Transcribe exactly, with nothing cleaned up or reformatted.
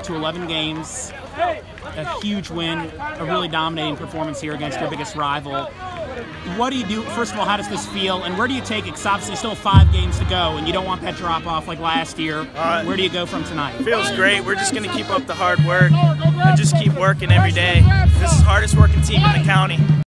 to eleven games, a huge win, a really dominating performance here against your biggest rival. What do you do? First of all, how does this feel, and where do you take it? Because obviously still five games to go, and you don't want that drop off like last year. Uh, where do you go from tonight? Feels great. We're just going to keep up the hard work and just keep working every day. This is the hardest working team in the county.